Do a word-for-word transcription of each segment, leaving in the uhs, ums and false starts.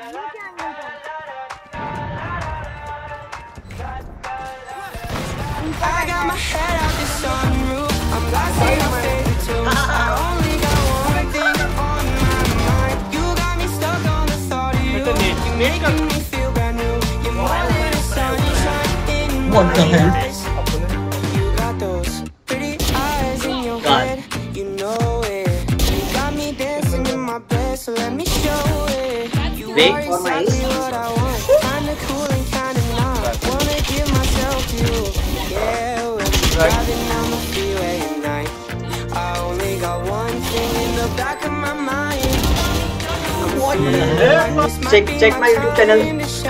I got my head out the sunroof. I'm blasting my favorite tunes. I only got one thing on my mind. You got me stuck on the thought of you. You're making me feel brand new. You're more than a sunshine in my eyes. You got those pretty eyes in your head. You know it. You got me dancing in my bed, so let me show it. You are exactly what I want. Kinda cool and kinda not. Wanna give myself to you. Yeah, when I'm driving down the freeway at night, I only got one thing in the back of my mind. Check check my YouTube channel.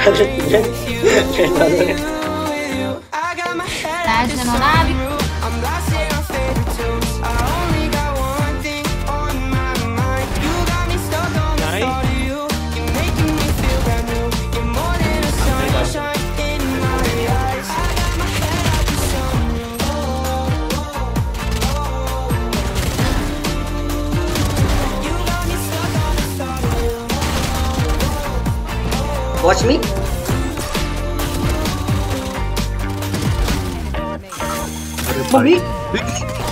I got my head out the sunroof. I'm blasting our favorite tunes. I only got one thing on my mind. You got me stuck on the thought of you. You're making me feel brand new. You're more than a sunshine in my eyes. I got my head out the sunroof. You got me stuck on the thought of you. Watch me. Bobby.